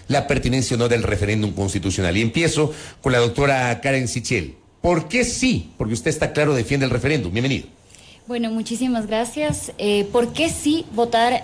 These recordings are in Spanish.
la pertinencia o no del referéndum constitucional. Y empiezo con la doctora Karen Sichel. ¿Por qué sí? Porque usted está claro, defiende el referéndum. Bienvenido. Bueno, muchísimas gracias. ¿Por qué sí votar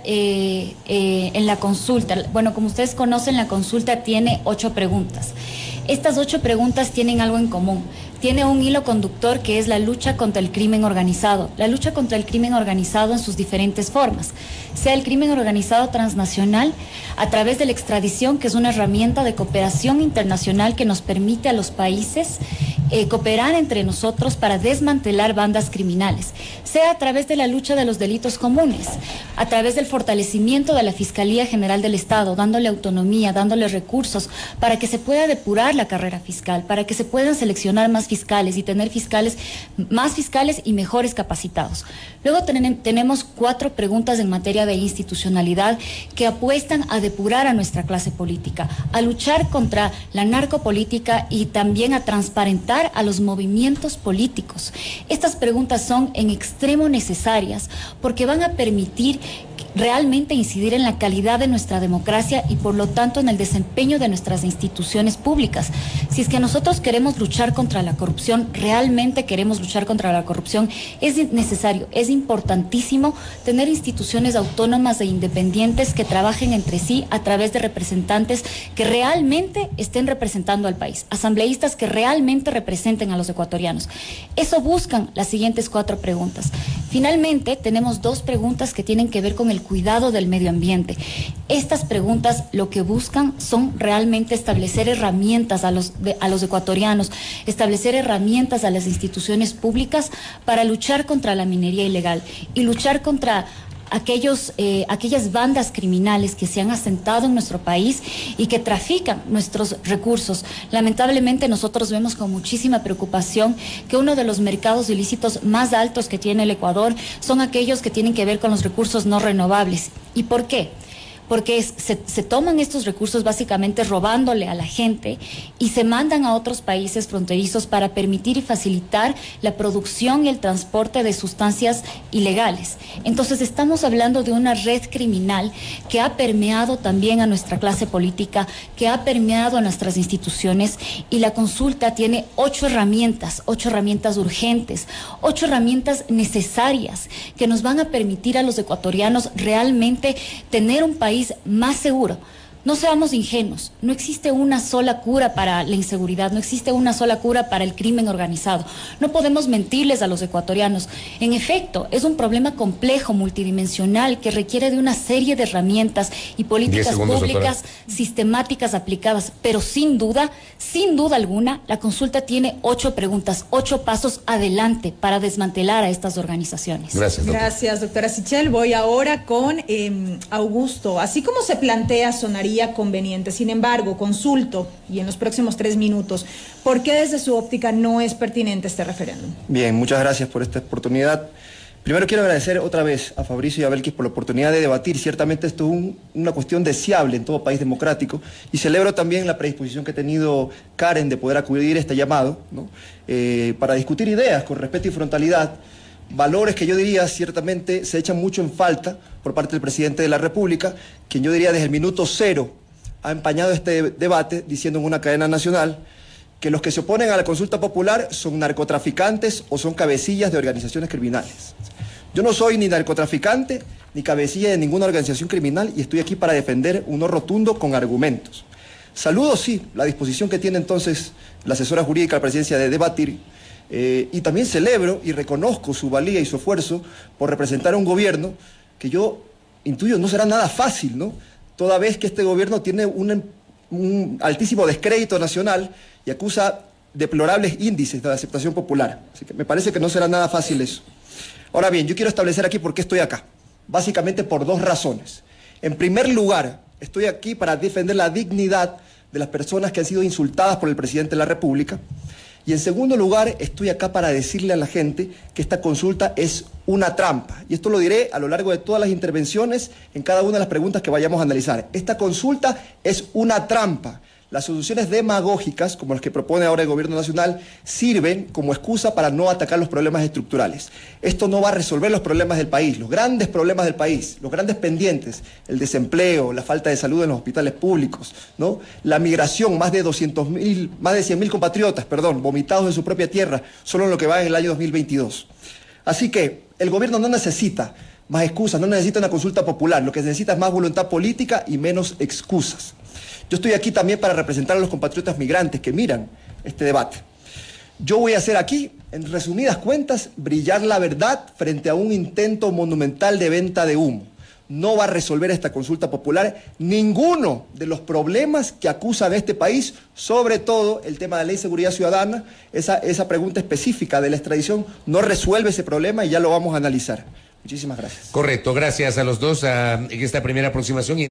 en la consulta? Bueno, como ustedes conocen, la consulta tiene 8 preguntas. Estas 8 preguntas tienen algo en común. Tiene un hilo conductor que es la lucha contra el crimen organizado. La lucha contra el crimen organizado en sus diferentes formas. Sea el crimen organizado transnacional a través de la extradición, que es una herramienta de cooperación internacional que nos permite a los países cooperar entre nosotros para desmantelar bandas criminales. Sea a través de la lucha de los delitos comunes, a través del fortalecimiento de la Fiscalía General del Estado, dándole autonomía, dándole recursos para que se pueda depurar la carrera fiscal, para que se puedan seleccionar más fiscales y tener más fiscales y mejores capacitados. Luego tenemos 4 preguntas en materia de institucionalidad que apuestan a depurar a nuestra clase política, a luchar contra la narcopolítica y también a transparentar a los movimientos políticos. Estas preguntas son en extremo necesarias porque van a permitir realmente incidir en la calidad de nuestra democracia y por lo tanto en el desempeño de nuestras instituciones públicas. Si es que nosotros queremos luchar contra la corrupción, realmente queremos luchar contra la corrupción, es necesario, es importantísimo tener instituciones autónomas e independientes que trabajen entre sí a través de representantes que realmente estén representando al país, asambleístas que realmente representen a los ecuatorianos. Eso buscan las siguientes 4 preguntas. Finalmente, tenemos 2 preguntas que tienen que ver con el cuidado del medio ambiente. Estas preguntas lo que buscan son realmente establecer herramientas a los ecuatorianos, establecer herramientas a las instituciones públicas para luchar contra la minería ilegal y luchar contra aquellas bandas criminales que se han asentado en nuestro país y que trafican nuestros recursos. Lamentablemente nosotros vemos con muchísima preocupación que uno de los mercados ilícitos más altos que tiene el Ecuador son aquellos que tienen que ver con los recursos no renovables. ¿Y por qué? Porque se toman estos recursos básicamente robándole a la gente y se mandan a otros países fronterizos para permitir y facilitar la producción y el transporte de sustancias ilegales. Entonces estamos hablando de una red criminal que ha permeado también a nuestra clase política, que ha permeado a nuestras instituciones, y la consulta tiene 8 herramientas urgentes, 8 herramientas necesarias que nos van a permitir a los ecuatorianos realmente tener un país más seguro. No seamos ingenuos, no existe una sola cura para la inseguridad, no existe una sola cura para el crimen organizado. No podemos mentirles a los ecuatorianos. En efecto, es un problema complejo, multidimensional, que requiere de una serie de herramientas y políticas públicas sistemáticas aplicadas, pero sin duda alguna, la consulta tiene 8 preguntas, 8 pasos adelante para desmantelar a estas organizaciones. Gracias, doctora. Gracias, doctora Sichel. Voy ahora con Augusto. Así como se plantea, sonaría conveniente. Sin embargo, consulto, y en los próximos 3 minutos, ¿por qué desde su óptica no es pertinente este referéndum? Bien, muchas gracias por esta oportunidad. Primero quiero agradecer otra vez a Fabricio y a Belkis por la oportunidad de debatir. Ciertamente esto es una cuestión deseable en todo país democrático, y celebro también la predisposición que ha tenido Karen de poder acudir a este llamado, ¿no? Para discutir ideas con respeto y frontalidad, valores que yo diría ciertamente se echan mucho en falta por parte del presidente de la República, quien yo diría desde el minuto 0 ha empañado este debate diciendo en una cadena nacional que los que se oponen a la consulta popular son narcotraficantes o son cabecillas de organizaciones criminales. Yo no soy ni narcotraficante ni cabecilla de ninguna organización criminal y estoy aquí para defender un no rotundo con argumentos. Saludo, sí, la disposición que tiene entonces la asesora jurídica de la presidencia de debatir, y también celebro y reconozco su valía y su esfuerzo por representar a un gobierno que yo intuyo no será nada fácil, ¿no? Toda vez que este gobierno tiene un altísimo descrédito nacional y acusa deplorables índices de aceptación popular. Así que me parece que no será nada fácil eso. Ahora bien, yo quiero establecer aquí por qué estoy acá. Básicamente por 2 razones. En primer lugar, estoy aquí para defender la dignidad de las personas que han sido insultadas por el presidente de la República. Y en segundo lugar, estoy acá para decirle a la gente que esta consulta es una trampa. Y esto lo diré a lo largo de todas las intervenciones, en cada una de las preguntas que vayamos a analizar. Esta consulta es una trampa. Las soluciones demagógicas, como las que propone ahora el gobierno nacional, sirven como excusa para no atacar los problemas estructurales. Esto no va a resolver los problemas del país, los grandes problemas del país, los grandes pendientes, el desempleo, la falta de salud en los hospitales públicos, ¿no? La migración, más de 100.000 compatriotas, vomitados de su propia tierra, solo en lo que va en el año 2022. Así que el gobierno no necesita más excusas, no necesita una consulta popular, lo que necesita es más voluntad política y menos excusas. Yo estoy aquí también para representar a los compatriotas migrantes que miran este debate. Yo voy a hacer aquí, en resumidas cuentas, brillar la verdad frente a un intento monumental de venta de humo. No va a resolver esta consulta popular ninguno de los problemas que acusan a este país, sobre todo el tema de la ley de seguridad ciudadana. Esa pregunta específica de la extradición no resuelve ese problema y ya lo vamos a analizar. Muchísimas gracias. Correcto, gracias a los dos en esta primera aproximación.